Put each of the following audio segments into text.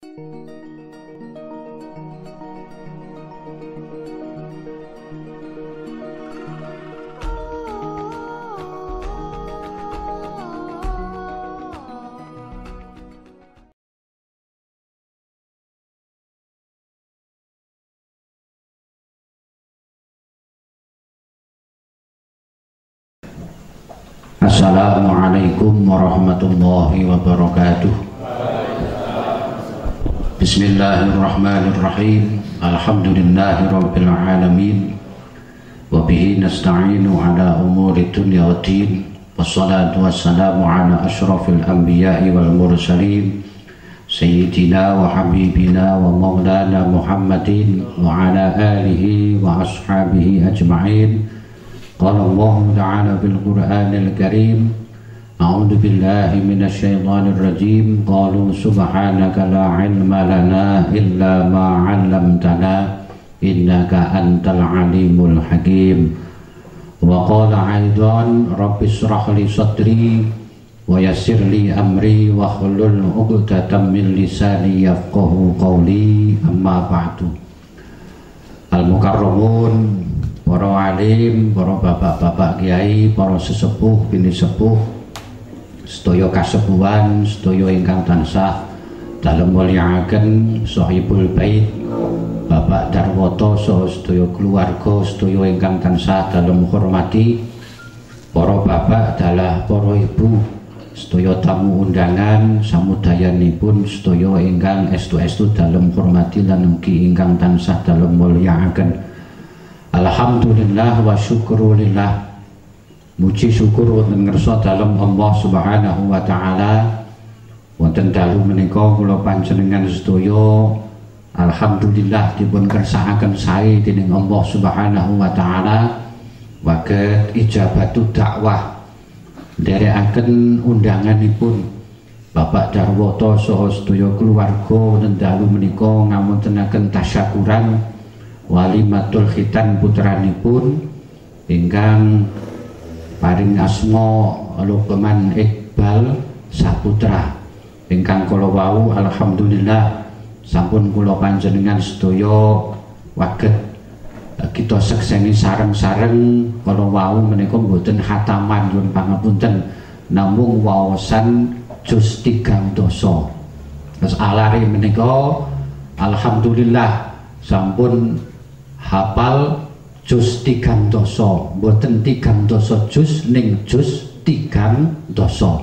Assalamualaikum warahmatullahi wabarakatuh. Bismillahirrahmanirrahim. Alhamdulillahi rabbil alamin. Wa bihi nasta'inu ala umuri dunya waddin. Wassalatu wassalamu ala ashrafil anbiya'i wal mursalin Sayyidina wa habibina wa maulana Muhammadin wa ala alihi wa ashabihi ajma'in. Qala Allah Ta'ala bil Qur'anil Karim, A'udzu billahi minasy syaithanir rajim. Qalu subhanaka la ilma lana illa ma 'allamtana innaka antal alimul hakim. Wa qala aidan rabbi shrah li sadri wa yassir li amri wa hlul 'uqdatam min lisani yafqahu qawli. Amma ba'du. Al-mukarramun, para alim, para bapak-bapak kiai, para sesepuh, bini sepuh, sedaya kasepuhan, sedaya ingkang tansah dalem mulyakaken Shahibul Bait, Bapak Darwoto saha sedaya keluarga, sedaya ingkang tansah dalem hormati para bapak dalah para ibu, sedaya tamu undangan samudayanipun sedaya ingkang estu-estu dalem hormati lan ugi ingkang tansah dalem mulyakaken. Alhamdulillah wa syukurulillah. Muji syukur wonten ngersa dalem Allah Subhanahu wa taala. Wonten dalu menika kula panjenengan sedaya alhamdulillah dipun kersakaken sae dening Allah Subhanahu wa taala waget ijabatu dakwah nderekaken undanganipun Bapak Darwoto saha sedaya keluarga wonten dalu menika ngamuntenaken tasyakuran walimatul khitan putranipun ingkang paring asma Luqman Iqbal Saputra ingkang kala wau alhamdulillah sampun kula panjenengan sedaya waget kita sekseni sareng-sareng kala wau menika mboten khataman nyuwun pangapunten namung waosan juz 3 dosa. Terus alare menika alhamdulillah sampun hafal juz 3 dosa, mboten 3 dosa juz ning juz 3 dosa.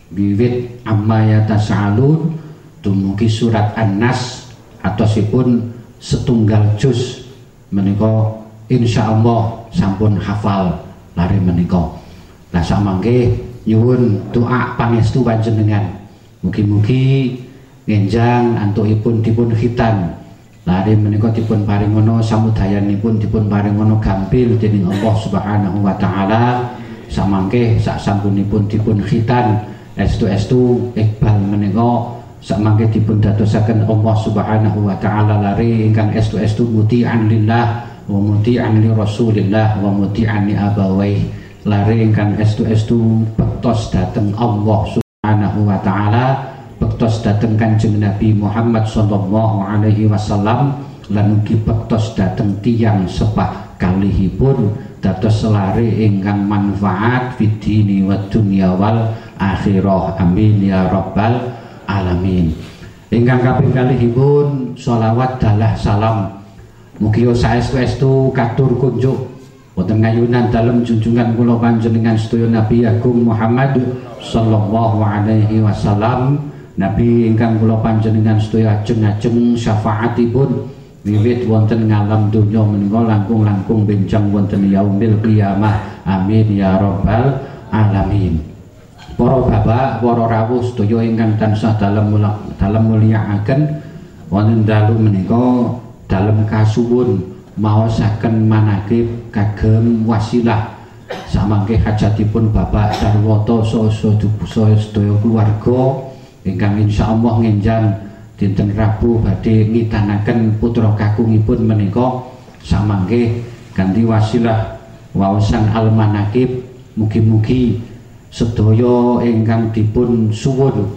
Wiwit amma yatasaalun dumugi surat An-Nas atosipun setunggal juz menika insyaallah sampun hafal lare menika. Lah samangke nyuwun doa pangestu panjenengan mugi-mugi ngenjang antukipun dipun khitan lare menika dipun paringono samudayanipun dipun paringono gampil dening Allah Subhanahu wa taala. Samangke sak sampunipun dipun khitan estu-estu Iqbal menika samangke dipun dadosaken Allah Subhanahu wa taala lare ingkang estu-estu muti'an lillah wa muti'an li Rasulillah wa muti'an li abawai, lare ingkang estu-estu bektos dhateng Allah Subhanahu wa taala, bektos dhateng Kanjeng Nabi Muhammad sallallahu alaihi wasallam lan ugi bektos dhateng tiyang sepah kalihipun dados selare ingkang manfaat fid dini wad dunya wal akhirah. Amin ya rabbal alamin. Ingkang kaping kalihipun sholawat dalah salam mugi saestu-estu katur kunjuk wonten ngayunan dalem junjungan kula panjenengan sedaya Nabi Agung Muhammad sallallahu alaihi wasallam, Nabi ingkang kula panjenengan sedaya ajeng-ajeng syafaatipun wiwit wonten ngalam donya menika langkung-langkung benjang wonten yaumil qiyamah. Amin ya rabbal alamin. Para bapak, para rawuh sedaya ingkang tansah dalem mulyakaken wonten dalu menika dalem kasuwun maosaken manakib kagem wasilah samangke hajatipun Bapak Darwoto saha sedaya keluarga ingkang insyaallah ngenjang dinten Rabu badhe ngitanaken putra kakungipun menika samangke kanthi wasilah waosan almanakib mugi-mugi sedaya ingkang dipun suwun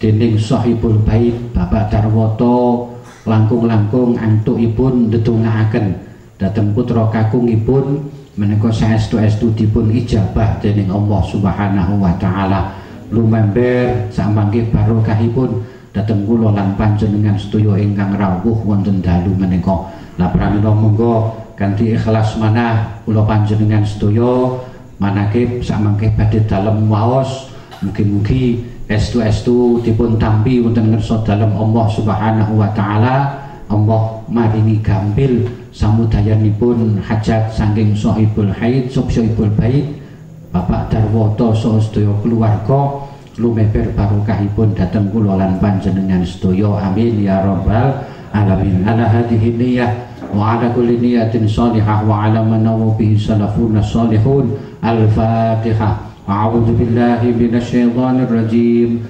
dening sahibul bait Bapak Darwoto langkung-langkung antukipun ndedongaaken dhateng putra kakungipun menika saestu-estu dipun ijabah dening Allah Subhanahu wa taala lumember samangke barokahipun dhateng kula lan panjenengan sedaya ingkang rawuh wonten dalu menika. Lah pramila monggo kanthi ikhlas manah kula panjenengan sedaya manakib samangke badhe dalem waos mugi-mugi estu-estu dipun tampi wonten ngersa dalem Allah Subhanahu wa taala. Allah maringi gampil samudayanipun hajat saking sahibul haid sahibul bait Bapak Darwoto saha sedaya keluarga lumeber barokahipun dhateng kula lan panjenengan sedaya. Amin ya rabbal alamin. Ala hadhihi niyyah wa ala kulli niyatin shalihah wa ala man nawa bihi salafun salihun. Al-Fatihah. A'udzu billahi minasy syaithanir rajim.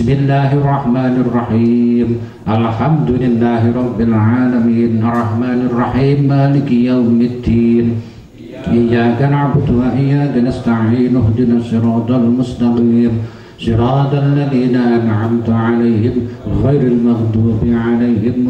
Bismillahirrahmanirrahim. Alhamdulillahi rabbil alamin. Arrahmanir rahim. Maliki yaumiddin. Iyyaka na'budu wa iyyaka nasta'in. Ihdinas siratal mustaqim. Siratal ladzina an'amta 'alaihim ghairil maghdubi 'alaihim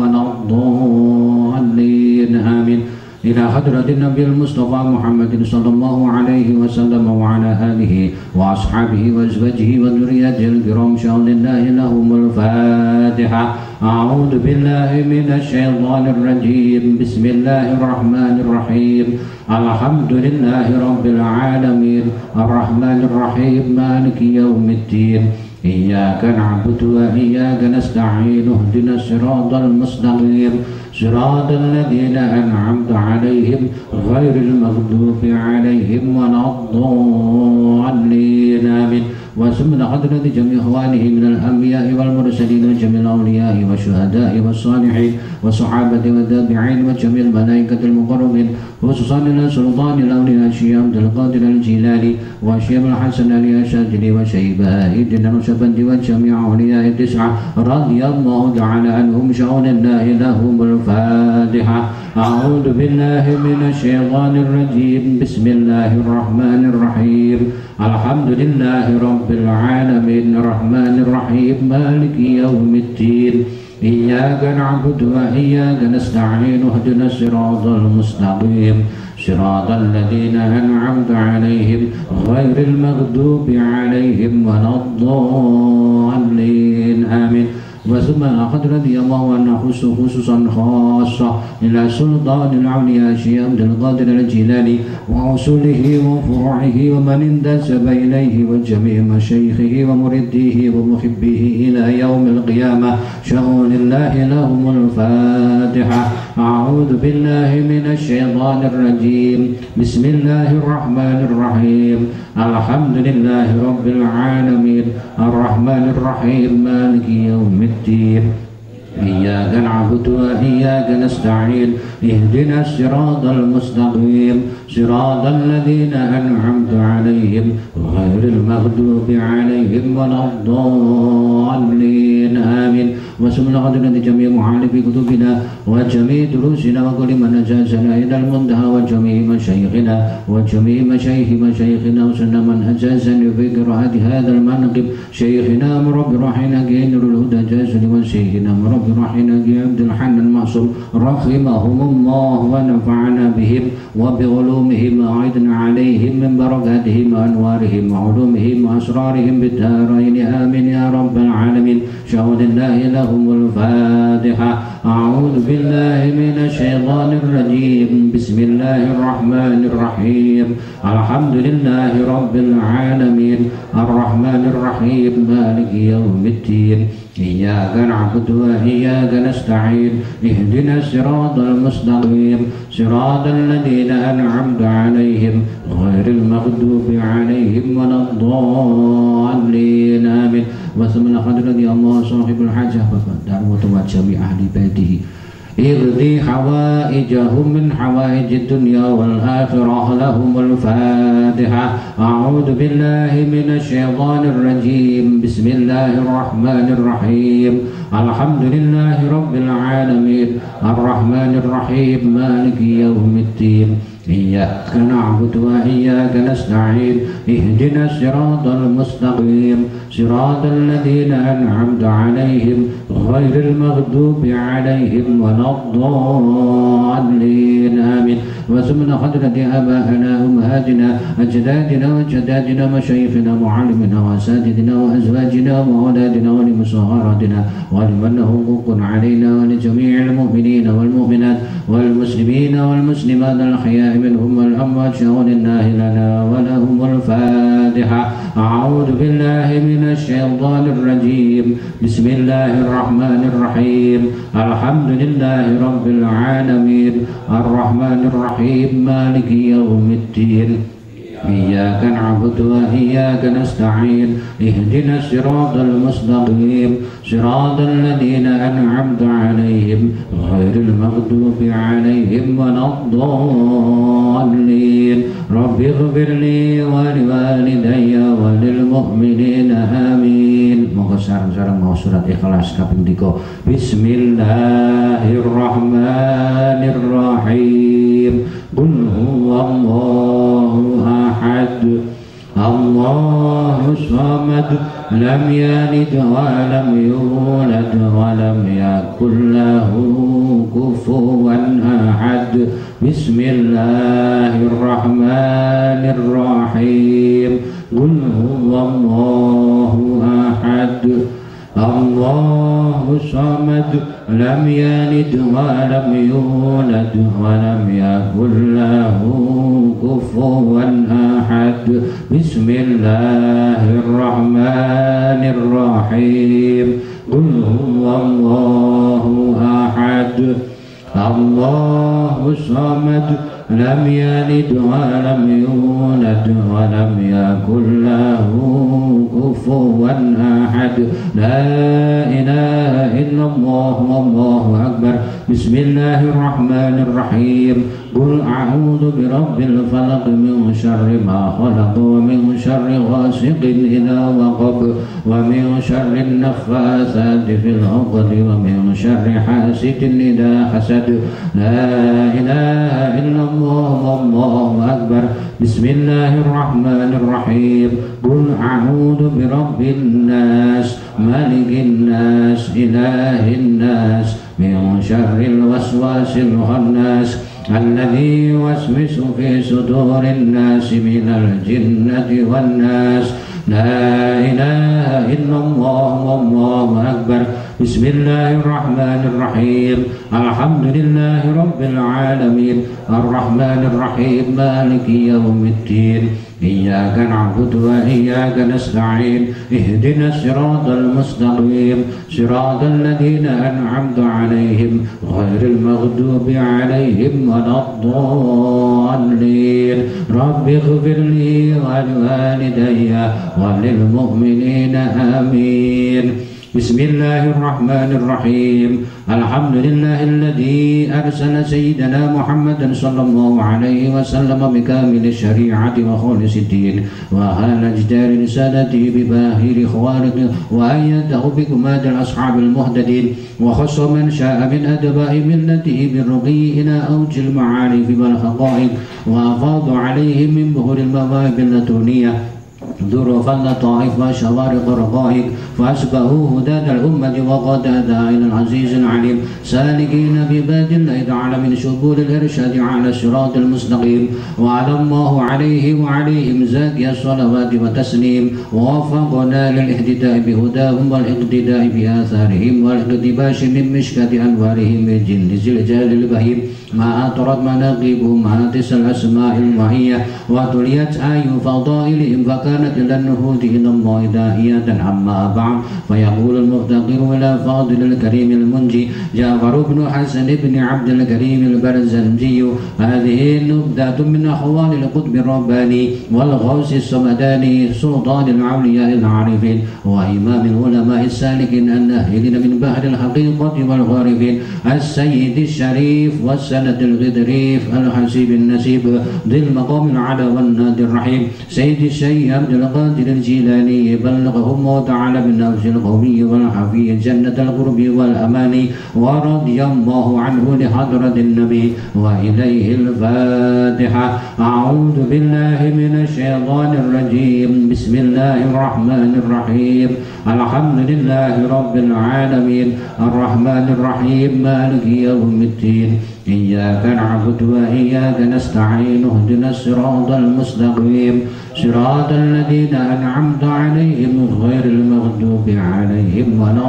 waladdallin. Amin. Ila hadratin Nabil Mustafa Muhammadin sallallahu alaihi wasallam wa ala alihi wa ashabihi wa azwajihi wa dzurriyyatihi al-kiram sya'alillahi lahumul Fatihah. A'udzu billahi minasy syaithanir rajim. Bismillahirrahmanirrahim. Alhamdulillahi rabbil alamin. Arrahmanir rahim. Maliki yaumiddin. Iyyaka na'budu wa iyyaka nasta'in. Ihdinas siratal mustaqim. Siratal ladzina an'amta 'alaihim ghairil maghdubi 'alaihim waladdallin. Amin. Wa subhana hadrati jami' ikhwanihi minal anbiya'i wal mursalin wa jami'il awliya'i wasyuhada'i wassalihin wa sahabati wa tabi'in wa jami'il malaikatil muqarrabin khususan ila sultanil awliya Syekh Abdul Qadir al-Jilani wa Syekh al-Hasan al-Asyadili wa Syaiba'i dinan syabandi wa jami' awliya'i tis'ah radhiyallahu ta'ala anhum sya'unillahi lahumul Fatihah. A'udzu billahi minasy syaithanir rajim. Bismillahirrahmanir rahim. Alhamdulillahi rabbil alamin. Arrahmanir rahim. Maliki yaumiddin. Iyyaka na'budu wa iyyaka nasta'in. Ihdinas siratal mustaqim. Siratal ladzina an'amta 'alaihim ghairil maghdubi 'alaihim waladdallin. Amin. وسبحان قد رضي الله عنه خصوصا خاصة إلى سلطان الأولياء شيخ عبد القادر الجيلاني وأصوله وفروعه ومن انتسب إليه وجميع مشايخه ومريديه ومحبيه إلى يوم القيامة شأن الله لهم الفاتحة. أعوذ بالله من الشيطان الرجيم. بسم الله الرحمن الرحيم. الحمد لله رب العالمين. الرحمن الرحيم. مالك يوم الدين. إياك نعبد وإياك نستعين. اهدنا الصراط المستقيم. صراط الذين أنعمت عليهم غير المغضوب عليهم ولا الضالين. آمين. وسبحان قدرة جميع معالف كتبنا وجميع دروسنا وكل من أجازنا إلى المنتهى وجميع مشايخنا وجميع مشايخنا وسن من أجازني في قراءة هذا المنقب شيخنا مربي روحنا نور الهدى جازني وشيخنا مربي روحنا عبد الحنان المعصوم رحمهم الله ونفعنا بهم وبعلومهم وأعدنا عليهم من بركاتهم وأنوارهم وعلومهم وأسرارهم بالدارين. آمين يا رب العالمين. شهد الله لهم الفاتحة. أعوذ بالله من الشيطان الرجيم. بسم الله الرحمن الرحيم. الحمد لله رب العالمين. الرحمن الرحيم. مالك يوم الدين. إياك نعبد وإياك نستعين. اهدنا الصراط المستقيم. صراط الذين أنعمت عليهم غير المغضوب عليهم ولا الضالين. آمين. وثم لقد رضي الله صاحب الحاجة Bapak Darwoto wa jami ahli baitihi اغضي حوائجهم من حوائج الدنيا والآخرة لهم الفاتحة. أعوذ بالله من الشيطان الرجيم. بسم الله الرحمن الرحيم. الحمد لله رب العالمين. الرحمن الرحيم. مالك يوم الدين. إياك نعبد وإياك نستعين اهدنا الصراط المستقيم صراط الذين أنعمت عليهم غير المغضوب عليهم ولا الضالين آمين. وسمنا حضرة آبائنا أمهاتنا أجدادنا وجداتنا مشايخنا معلمنا وأساتذتنا وأزواجنا وأولادنا ولمصاهراتنا ولمن له حقوق علينا ولجميع المؤمنين والمؤمنات والمسلمين والمسلمات الأحياء منهم والأموات شهود الله لنا ولهم الفاتحة. أعوذ بالله من الشيطان الرجيم. بسم الله الرحمن الرحيم. الحمد لله رب العالمين الرحمن الرحيم مالك يوم الدين إياك نعبد وإياك نستعين اهدنا الصراط المستقيم صراط الذين أنعمت عليهم غير المغضوب عليهم ولا الضالين. رب اغفر لي ولوالدي وللمؤمنين آمين. Moga sareng-sareng mau surat Ikhlas kaping 3. Bismillahirrahmanirrahim. Qul huwallahu ahad Allahu samad lam yalid wa lam yulad wa lam yakul lahu kufuwan ahad. Bismillahirrahmanirrahim. Qul huwallahu ahad Allahu samad lam yalid wa lam yulad wa lam yakul lahu kufuwan ahad. Bismillahirrahmanirrahim. Qul huwallahu ahad Allahu samad lam yalid wa lam yulad wa lam yakul lahu kufuwan ahad. La ilaha illallah wallahu akbar. Bismillahirrahmanirrahim. Qul a'udzu birabbil falaq min syarri ma khalaq wa min syarri ghasiqin idza waqab wa min syarri an-naffatsati fil 'uqad wa min syarri hasidin idza hasad. La ilaha illallah wallahu akbar. Bismillahirrahmanirrahim. Qul a'udzu birabbin nas malikin nas ilahin nas min syarril waswasil khannas alladzi yuwaswisu fi sudurin nas minal jinnati wan nas. La ilaha illallah wallahu akbar. Bismillahirrahmanirrahim. Alhamdulillahi rabbil alamin arrahmanir rahim maliki yaumiddin iyyaka na'budu wa iyyaka nasta'in ihdinas siratal mustaqim siratal ladzina an'amta 'alaihim ghairil maghdubi 'alaihim waladdallin. Rabbighfirli wa liwalidayya wa lil mu'minina amin. Bismillahirrahmanirrahim. Alhamdulillahilladzi arsala sayyidana Muhammadan sallallahu alaihi wasallam bikamili syari'ati wa khalisid din wa ala jdari risalatihi bi bahiri khawariqi wa ayyadahu bi kumadil ashabil muhtadin wa khassa man sya'a min adba'i millatihi birruqi ila awjil ma'arif wal haqa'iq wa afadha alaihim min buhuril mawahibil laduniyah ذروف اللطائف وشوارق الرقائق فأشبهوا هداة الأمة وقتادة إلى العزيز العليم سالكين بباد الله تعالى من شبول الإرشاد على الصراط المستقيم. وعلى الله عليه وعليهم زاكي الصلوات والتسليم ووفقنا للاهتداء بهداهم والاقتداء بآثارهم والاقتباس من مشكاة أنوارهم من جن زلجال البهيم ما أطرت مناقبهم هاتس الأسماء المعية وتليت آي فضائلهم فكانت إلى النهوض إلى الله داعية. أما بعد فيقول المفتقر إلى فاضل الكريم المنجي جعفر بن حسن بن عبد الكريم البرزنجي هذه نبذة من أحوال القطب الرباني والغوث الصمداني سلطان الأولياء العارفين وإمام العلماء السالكين الناهلين من بحر الحقيقة والغارفين السيد الشريف والسند الغدريف الحسيب النسيب ذي المقام العلى والنادي الرحيم سيد الشيخ عبد القادر الجيلاني بلغهم وتعالى بالنفس القومي والحفي جنة القرب والأماني ورضي الله عنه لحضرة النبي وإليه الفاتحة. أعوذ بالله من الشيطان الرجيم. بسم الله الرحمن الرحيم. الحمد لله رب العالمين الرحمن الرحيم مالك يوم الدين إياك نعبد وإياك نستعين اهدنا الصراط المستقيم صراط الذين أنعمت عليهم غير المغضوب عليهم ولا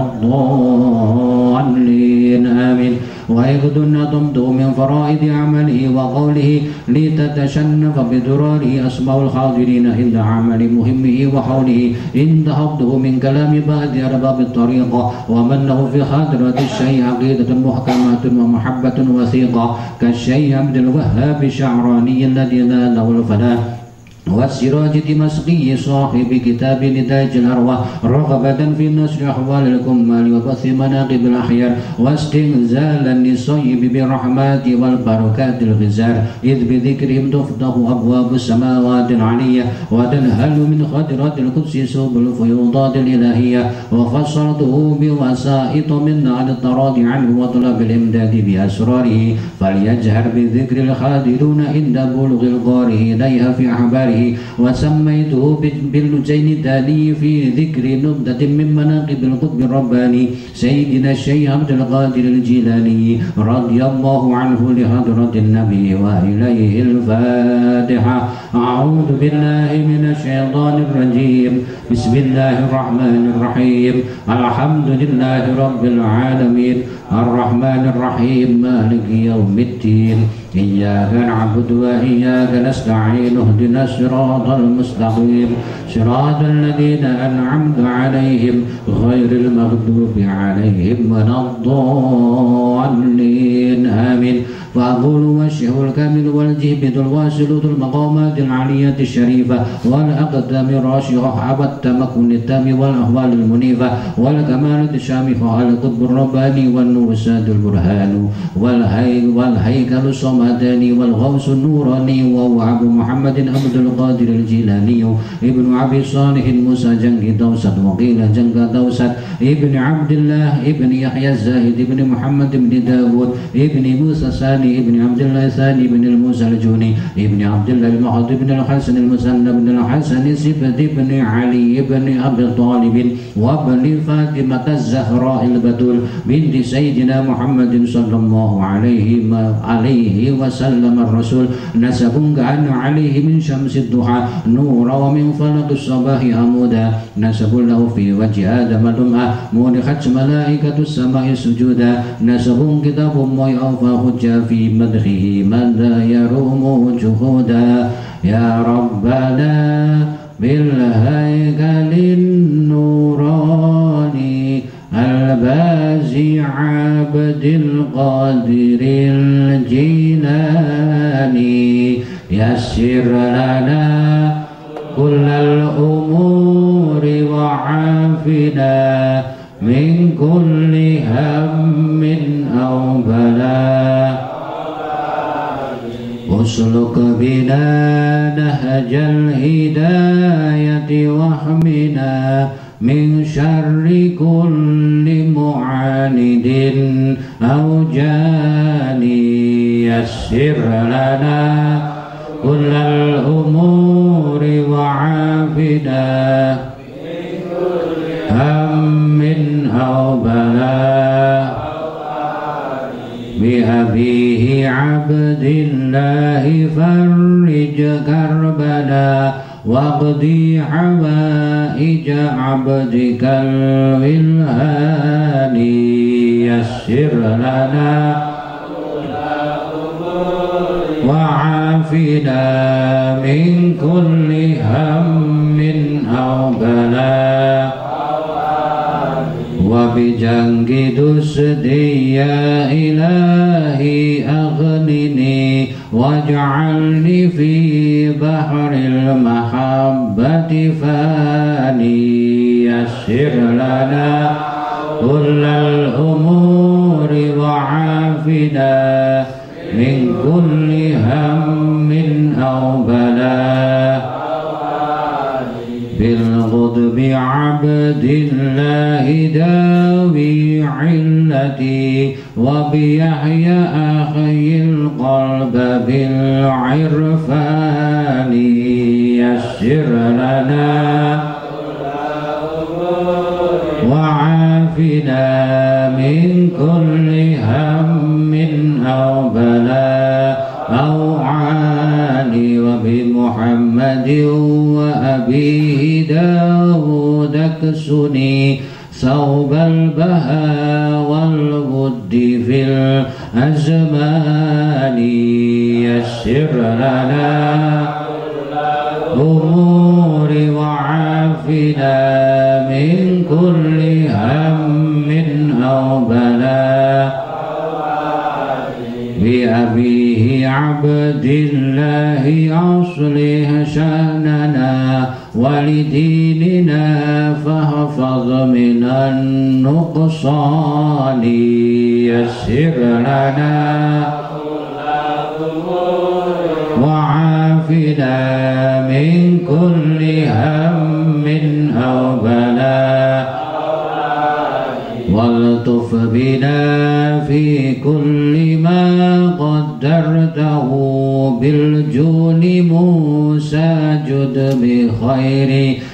الضالين آمين. ويغضن تمضوا من فرائض عمله وقوله لتتشنف بضراره أسماء الحاضرين عند عمل مهمه وحوله إن تحفظه من كلام بعض أرباب الطريقة ومنه في حضرة الشيء عقيدة محكمة ومحبة وثيقة كالشيء عبد الوهاب الشعراني الذي لا له الفلاح والسراج دمشقي صاحب كتاب نتاج الأرواح رغبة في نشر أحوال الكمال وبث مناقب الأحيار واستنزالا للصيب بالرحمات والبركات الغزار إذ بذكرهم تفتح أبواب السماوات العلية وتنهل من خضرة القدس سبل الفيوضات الإلهية وفصلته بوسائط من عن التراضي عنه وطلب الإمداد بأسراره فليجهر بذكر الخادرون عند بلغ القارئ إليها في أحباره وسميته باللجين الداني في ذكر نبذة من مناقب القطب الرباني سيدنا الشيخ عبد القادر الجيلاني رضي الله عنه لحضرة النبي وإليه الفاتحة. أعوذ بالله من الشيطان الرجيم. بسم الله الرحمن الرحيم. الحمد لله رب العالمين الرحمن الرحيم مالك يوم الدين إياك نعبد وإياك نستعين اهدنا الصراط المستقيم صراط الذين أنعمت عليهم غير المغضوب عليهم ولا الضالين آمين. فأقول والشيخ الكامل والجهبذ الواصل المقامات العلية الشريفة والأقدام الراشقة أبى التمكن التام والأحوال المنيفة والكمال الشامخة القطب الرباني والنور الساد البرهان والهيكل الصمداني والغوث النوراني وهو أبو محمد عبد القادر الجيلاني ابن أبي صالح موسى جنك دوسة وقيل جنك دوسة ابن عبد الله ابن يحيى الزاهد ابن محمد بن داود ابن موسى ثاني ابن عبد الله ثاني بن الموسى الجوني ابن عبد الله المحض بن الحسن المثنى بن الحسن سبت بن علي بن أبي طالب وابن فاطمة الزهراء البتول بنت سيدنا محمد صلى الله عليه وسلم الرسول نسب كأن عليه من شمس الضحى نورا ومن فلق الصباح عمودا نسب له في وجه آدم لمعة مونخت ملائكة السماء سجودا نسب كتاب ويأوفى حجة في مدحه من لا يروم جهودا يا ربنا بالهيكل النوراني البازي عبد القادر الجيلاني يسر لنا كل الأمور وعافنا من كل هم أو بلاء اسلك بنا نهج الهداية واحمنا من شر كل معاند أو جاني يسر لنا كل الأمور وعافنا من كل هم أو بلاء بأبيه عبد الله فرج كربنا واقضي حوائج عبدك الولهان يسر لنا وعافنا من كل هم أو بلاء وبجنك دسدي يا إلهي أغنني واجعلني في بحر المحبة فاني يسر لنا كل الأمور وعافنا من كل هم أو بلاء بالقطب عبد الله داوي علتي وبيحيى أحيي القلب بالعرفان يسر لنا وعافنا من كل هم أو بلاء أو عاني وبمحمد وأبيه داود اكسني ثوب البهاء والود في الأزمان يسر لنا أمور وعافنا من كل هم أو بلاء بأبيه عبد الله أصلح شأننا ولديننا فاحفظ من النقصان يسر لنا وعافنا من كل هم أو بلاء والطف بنا في كل ما قدرته بالجود موسى جد بخير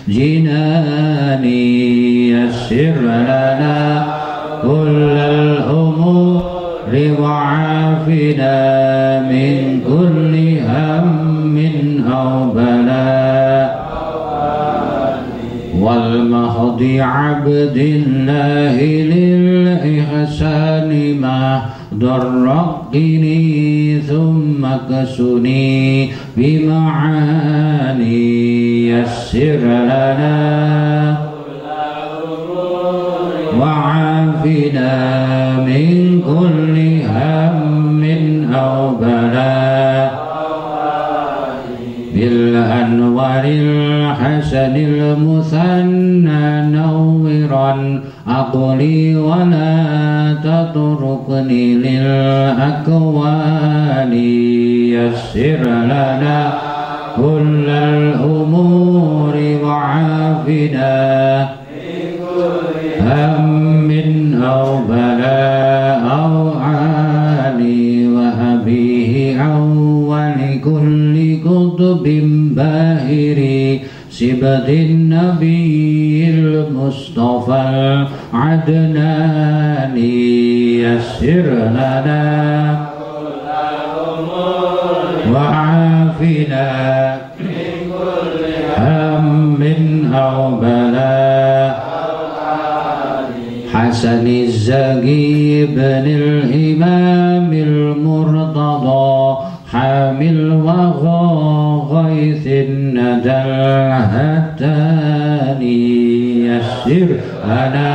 جناني يسر لنا كل الأمور وعافنا من كل هم أو بلاء والمهد عبد الله للإحسان ما ضرقني ثم كسني بمعاني يسر لنا وعافنا من كل هم أو بلاء بالأنوار الحسن المثنى نورا عقلي ولا تتركني للأكوان يسر لنا كل الأمور وعافنا هم أو بلاء أو عالي وأبيه أول كل قطب باهر سبط النبي المصطفى العدناني يسر لنا وعافنا من كل هم أو بلاء حسن الزكي بن الإمام المرتضى حامل وغى غيث الندى الهتاني يسر لنا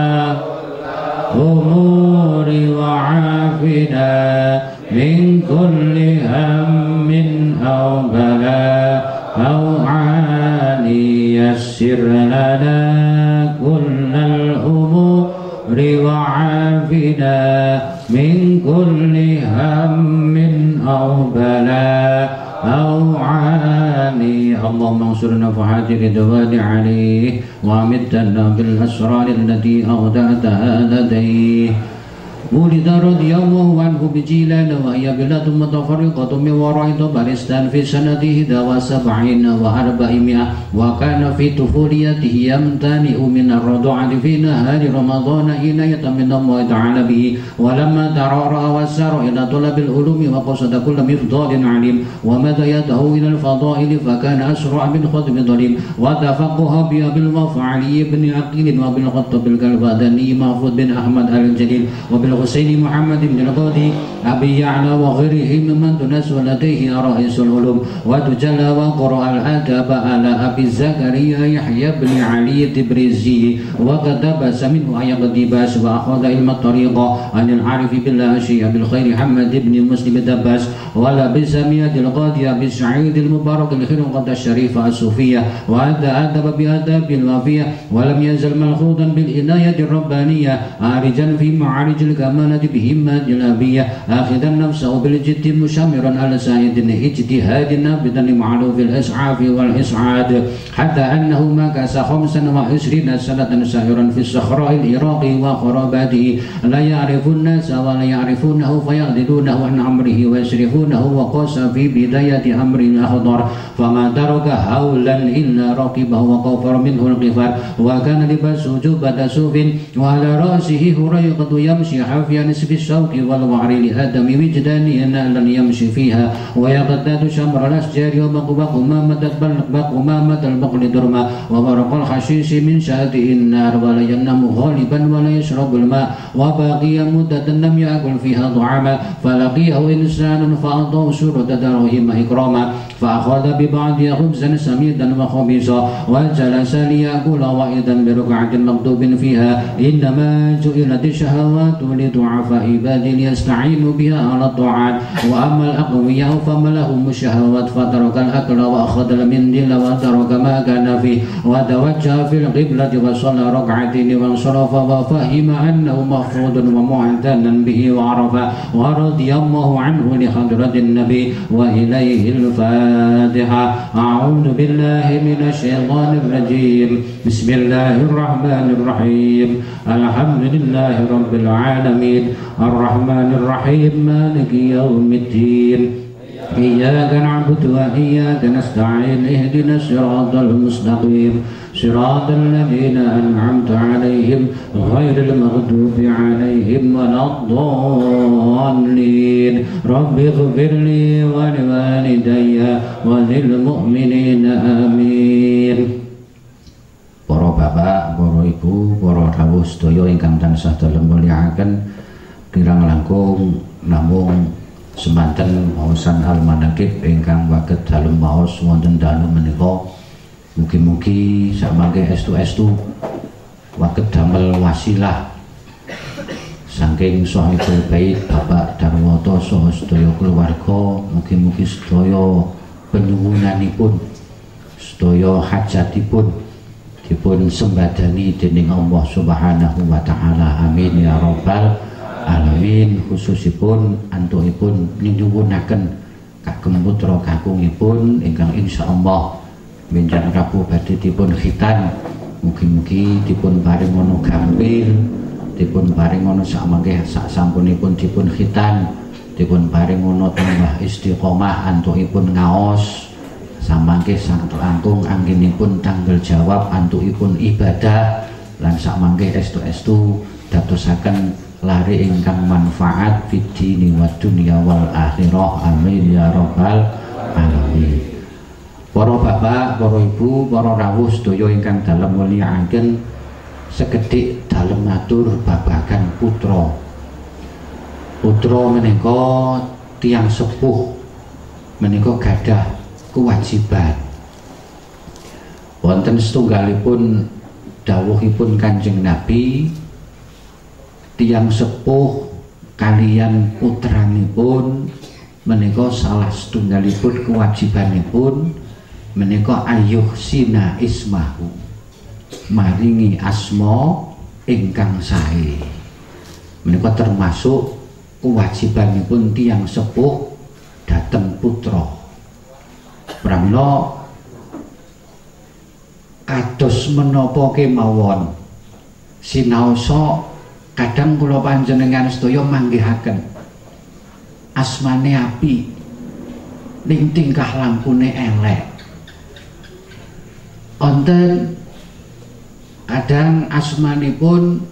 أموري وعافنا من كل هم أو بلاء أو عاني يسر لنا كل الأمور وعافنا من كل هم أو بلاء أو عاني اللهم انصر نفحات الرضوان عليه وأمتنا بالأسرار التي أودعتها لديه ولد رضي الله عنه بجيلان وهي بلاد متفرقة من وراء طبرستان في سنة 71 و400 وكان في طفوليته يمتنئ من الرضاعة في نهار رمضان عناية من الله تعالى به ولما ترعرع وسار إلى طلب العلوم وقصد كل مفضال عليم ومد يده إلى الفضائل فكان أسرع من خطب ظليم وتفقه بأبي الوفا علي بن عقيل وبالخطب الكلبادني محفوظ بن أحمد الجليل وبالحسين محمد بن القاضي أبي يعلى وغيرهم ممن تنسب لديه رئيس العلوم وتجلى وقرأ الأدب على أبي زكريا يحيى بن علي التبريزي وقتبس منه آية اقتباس وأخذ علم الطريقة عن العارف بالله شيء بالخير محمد بن مسلم الدباس ولبس مية القاضي أبي سعيد المبارك الخرقة الشريفة الصوفية وأدب بآداب الوافية ولم يزل ملحوظا بالعناية الربانية عارجا في معارج الكمالة بهمة الأبية آخذا نفسه بالجد مشمرا على سعيد اجتهاد نابذا لمعروف الإسعاف والإسعاد حتى أنه مكث 25 سنة سائرا في الصحراء العراق وخراباته لا يعرف الناس ولا يعرفونه فيغضلونه عن أمره ويصرفونه وقاس في بداية أمر الأخضر فما ترك هولا إلا ركبه وكفر منه الغفار وكان لباسه جبة صوف وعلى رأسه هريقة يمشي حافيا نصف الشوك والوعر لآدم وجدانه نهلا يمشي فيها ويقتاد شمر الأشجار وبقبق مامة البقل درما وبرق الحشيش من شاته النار ولا ينام غالبا ولا يشرب الماء وباقي مدة لم يأكل فيها طعاما فلقيه إنسان فأعطاه سورة دراهم إكراما فأخذ ببعضها خبزا سميدا وخبيزا وجلس ليأكل وإذا بركعة مكتوب فيها إنما جئلت الشهوات لضعفاء عباد ليستعين بها على الطاعات وأما الأقوياء فما لهم الشهوات فترك الأكل وأخذ المنديل وترك ما كان فيه وتوجه في القبلة وصلى ركعتين وانصرف وفهم أنه مفروض ومعتنا به وعرف ورضي الله عنه لحضرة النبي وإليه الفاتحة. أعوذ بالله من الشيطان الرجيم. بسم الله الرحمن الرحيم. الحمد لله رب العالمين الرحمن الرحيم مالك يوم الدين إياك نعبد وإياك نستعين اهدنا الصراط المستقيم صراط الذين أنعمت عليهم غير المغضوب عليهم ولا الضالين رب اغفر لي ولوالدي وللمؤمنين آمين. Para bapak, para ibu, para rawuh sedaya ingkang tansah dalem mulyakaken kirang langkung namung semanten maosan al-manaqib ingkang waget dalem maos wonten dalu menika mugi-mugi samangke estu-estu waget damel wasilah saking Sahibul Bait Bapak Darwoto saha sedaya keluarga mugi-mugi sedaya penyuwunanipun sedaya hajatipun dipun sembadani dening Allah Subhanahu wa taala. Amin ya rabbal alamin. Khususipun antukipun nyuwunaken kagem putra kakungipun ingkang insyaallah benjang Rabu badhe dipun khitan. Mugi-mugi dipun paring ana gampil, dipun paring ana sakmangke sak sampunipun dipun khitan, dipun paring ana tambah istiqomah antukipun ngaos samangke langkung anggenipun tanggal jawab antukipun ibadah lan sakmangke estu-estu dadosaken lari ingkang manfaat fid dini wad dunya wal akhirah. Amin ya rabbal alamin. Para bapak, para ibu, para rawuh sedaya ingkang dalem mulyakaken sekedhik dalem matur babagan putra. Putra menika tiyang sepuh menika gadah kewajiban. Wonten setunggalipun dawuhipun Kanjeng Nabi, tiyang sepuh kaliyan putranipun menika salah setunggalipun kewajibanipun menika ayuh sina ismahu, maringi asma ingkang sae. Menika termasuk kewajibanipun tiyang sepuh dhateng putra. Pramila kados menapa kemawon sinaosa kadang kula panjenengan sedaya manggihaken asmane apik ning tingkah lakune elek. Wonten kadang asmanipun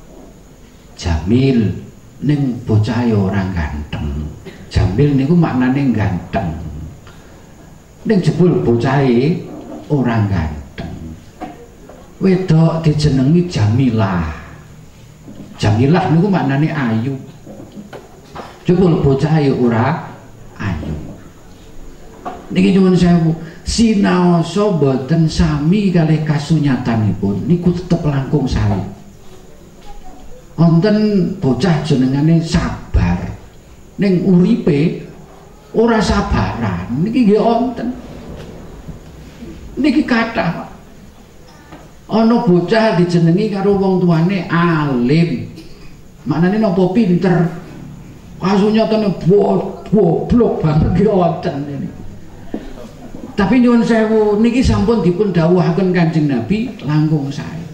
Jamil ning bocah ora ganteng. Jamil niku maknane ganteng. Ning jebul bocahe ora ganteng. Wedok dijenengi Jamilah. Jamilah niku maknane ayu. Jebul bocahe ora ayu. Niki nyuwun sewu, sinaosa boten sami kalih kasunyatanipun niku tetep langkung sae. Wonten bocah jenengane Sabar. Ning uripe ora sabaran, niki nggih wonten. Niki kathah. Ana bocah dijenengi karo wong tuane alim. Maknane napa pinter. Kasunyatane goblok banget ki wonten ini. Tapi nyuwun sewu niki sampun dipun dawuhaken Kanjeng Nabi langkung sae.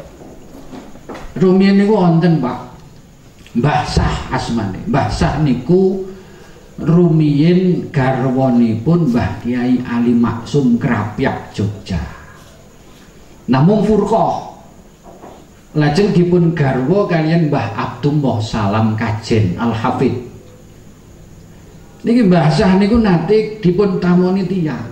Rumiyin niku wonten Pak Mbah Sah asmane. Mbah Sah niku rumiyin garwanipun Mbah Kiai Ali Maksum Krapyak Jogja. Namung furqah lajeng dipun garwa kaliyan Mbah Abdullah Salam Kajen Al-Hafidh. Niki Mbah Sah niku nate dipun tamoni tiyang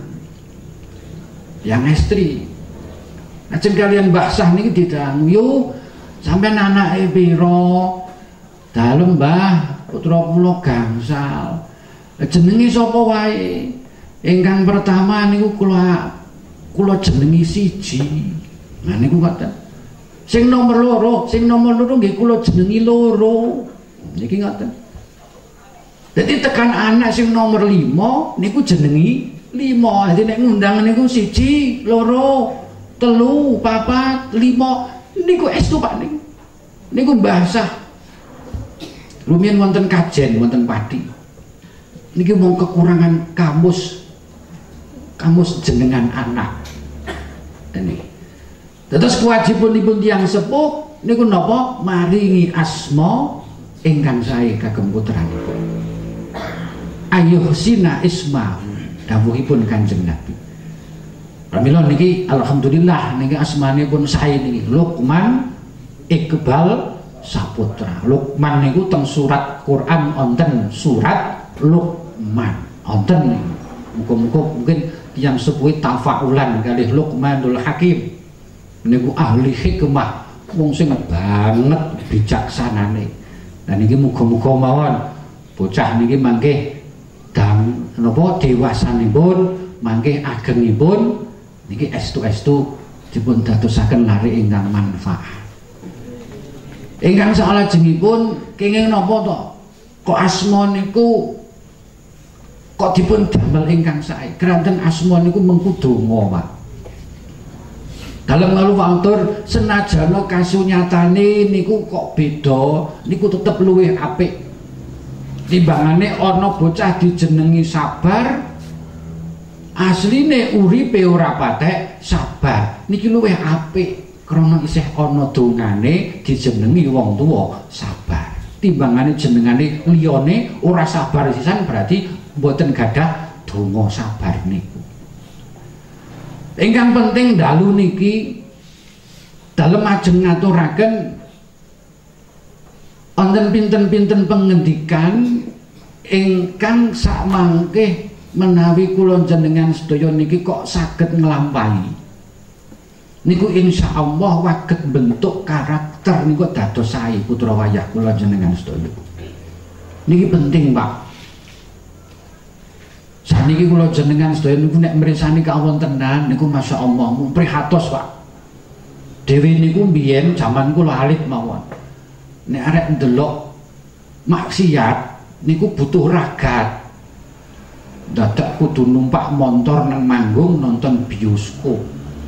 yang istri. Lajeng kaliyan Mbah Sah niki didangu, "Yo, sampean anake pira?" "Dalem, Mbah, putra kula gangsal." "Jenenge sapa wae?" "Ingkang pertama niku kula jenengi siji." Nah niku ngoten. Sing nomor loro nggih kula jenengi loro. Niki ngoten. Dadi tekan anak sing nomor 5 niku jenengi 5. Dadi nek ngundang niku 1, 2, 3, 4, 5 niku estu Pak niku. Niku Mbah Sah. Rumiyin wonten Kajen, wonten Pati. Niki mung kekurangan kamus jenengan anak. Ini. Terus kewajibanipun tiyang sepuh niku napa? Maringi asma ingkang sae kagem putranipun. Ayyuhsina isma dawuhipun Kanjeng Nabi. Pramila niki alhamdulillah niki asmanipun sae niki Luqman Iqbal Saputra. Luqman niku teng surat Quran wonten surat Luqman. Wonten niku. Muga-muga mungkin tiyang sepuh tafaulan kalih Luqmanul Hakim. Niku ahli hikmah, wong sing banget bijaksanane. Nah niki muga-muga mawon bocah niki mangke dang napa dewasanipun mangke agengipun niki estu-estu dipun dadosaken lare ingkang manfaat. Ingkang salajengipun kenging napa to? Kok asma niku kok dipun damel ingkang sae? Keranten asma niku mengku donga, Pak. Dalam ngalu matur senajan kasunyatane niku kok beda, niku tetep luwih apik. Timbangane ana bocah dijenengi Sabar, asline uripe ora patek sabar. Niki luwih apik krana isih ana dongane dijenengi wong tuwa Sabar. Timbangane jenengane liyane ora sabar sisan berarti mboten gadah donga sabar niku. Ingkang penting dalu niki dalem ajeng ngaturaken wonten pinten-pinten pengendikan ingkang sakmangke menawi kula jenengan sedaya niki kok saged nglampahi. Niku insyaallah waget bentuk karakter niku dados sae putra wayah kula jenengan sedaya. Niki penting, Pak. Saniki kula jenengan sedaya niku nek mresani kawontenan niku masyaallah prihatos, Pak. Dewi niku mbiyen jaman kula alit mawon. Nek arek ndelok maksiat niku butuh ragat. Dadak kudu numpak motor nang manggung nonton bioskop.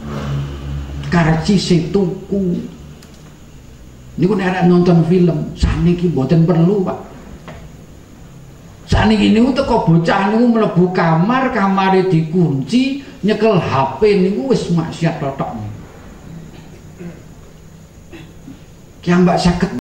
Karcis tuku. Niku nek arek nonton film, saniki mboten perlu, Pak. Saniki niku teko bocah niku mlebu kamar, kamare dikunci, nyekel HP niku wis maksiat totok. Ki ambak saged